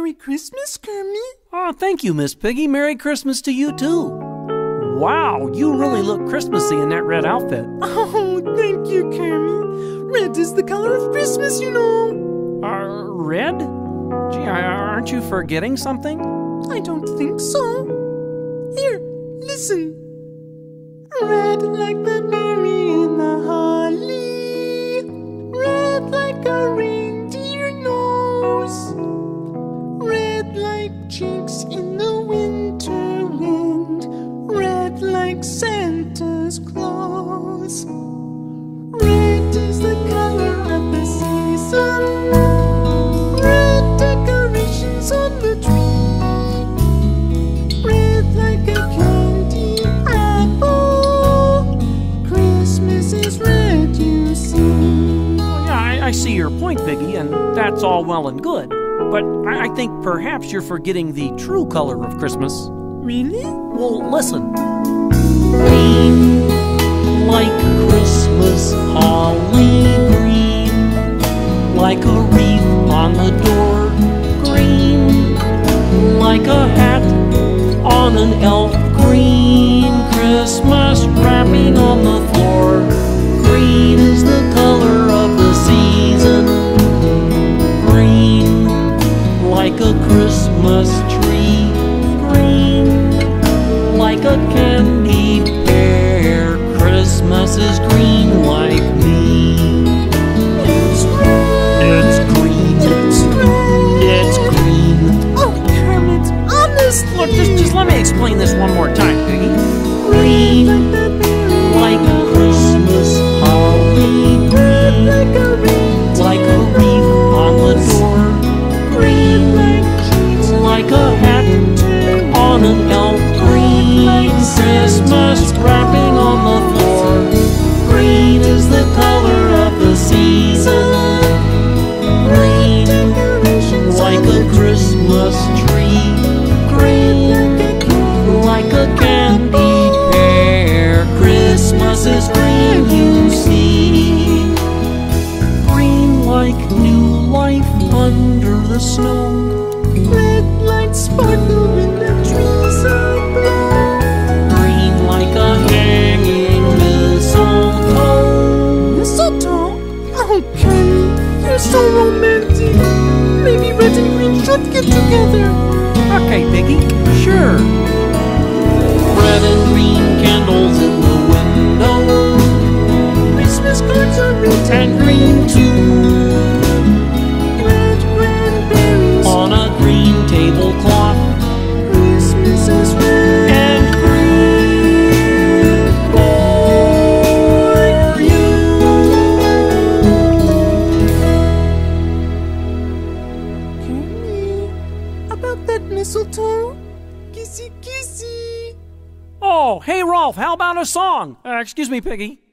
Merry Christmas, Kermit. Oh, thank you, Miss Piggy. Merry Christmas to you, too. Wow, you really look Christmassy in that red outfit. Oh, thank you, Kermit. Red is the color of Christmas, you know. Red? Gee, aren't you forgetting something? I don't think so. Here, listen. Red like the berry in the holly, red like a reindeer nose, red like chinks in the winter wind, red like Santa's clothes. Red is the color of the season, red decorations on the tree, red like a candy apple. Christmas is red, you see. Yeah, I see your point, Piggy, and that's all well and good. But I think perhaps you're forgetting the true color of Christmas. Really? Well, listen. Green, like Christmas holly green, like a wreath on the door. Green, like a hat on an elf. Green, Christmas wrapping on the floor. Green is the color of the season. Green, like a Christmas tree. Green, like a candy pear. Christmas is green like me. It's red. It's green. It's red. It's green. Oh, Kermit, honestly. Look, just let me explain this one more time, Piggy. Green, Like Christmas holly green, like a red, like a wreath on the door. Green, like a hat on an elf. Green, Christmas wrapping on the floor. Green is the color of the season. Green, like a Christmas tree. Green, like a candy pear. Christmas is green, you see. Green like new life under the snow. red lights sparkle when the trees are blown. Green like a hanging mistletoe. Mistletoe? Oh, Kermit, you're so romantic. Maybe red and green should get together. Okay, Piggy, sure. Red and green candles in the window. Christmas cards are red And green too. red cranberries. On a green tablecloth. Christmas is red. And green for you. Kermit, about that mistletoe? Kissy, kissy. Oh, hey, Rolf, how about a song? Excuse me, Piggy.